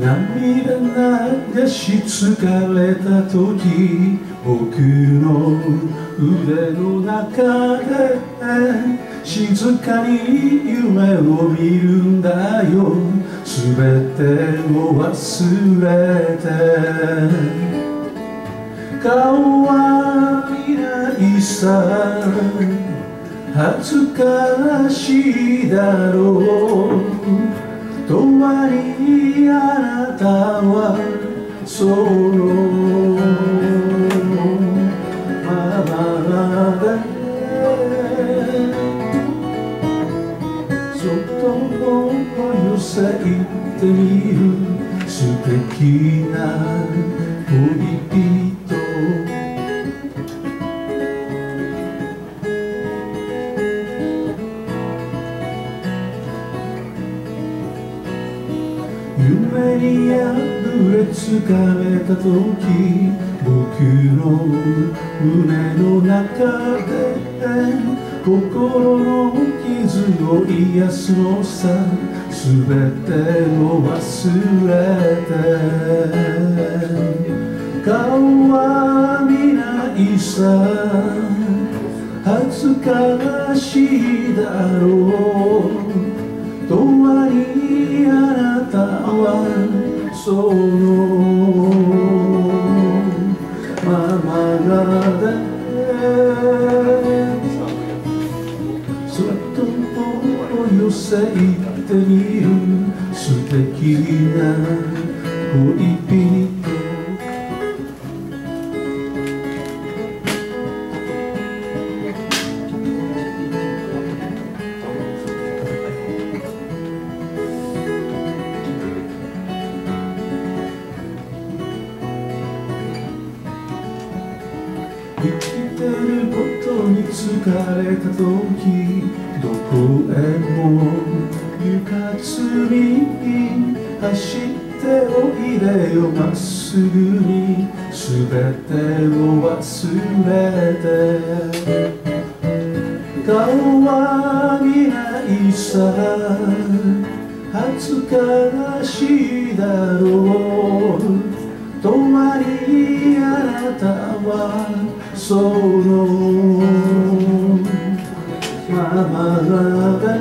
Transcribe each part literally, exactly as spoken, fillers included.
涙流し疲れた時、僕の腕の中で静かに夢を見るんだよ。すべてを忘れて顔は見ないさ、恥ずかしいだろう。とわにあなたはそのままでそっと寄せてみる素敵な恋人。夢に破れ疲れた時、僕の胸の中で心の傷を癒すのさ。すべてを忘れて顔は見ないさ、恥ずかしいだろう。永遠にあなたはそのままでそっと寄せてみる素敵な恋人。生きてることに疲れた時、どこへも行かずに走っておいでよまっすぐに。すべてを忘れて顔は見ないさ、恥ずかしいだろう。永遠にあなたはそのままで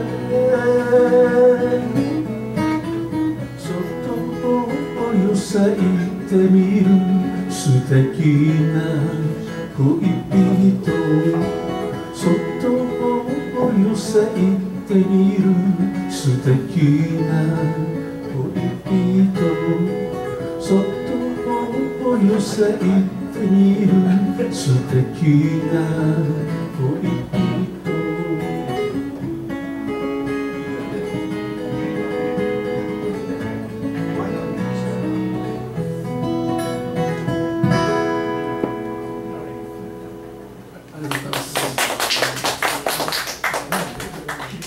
そっと寄せてみる素敵な恋人。そっと寄せてみる素敵な恋人。そっと寄せてみる素敵な恋人。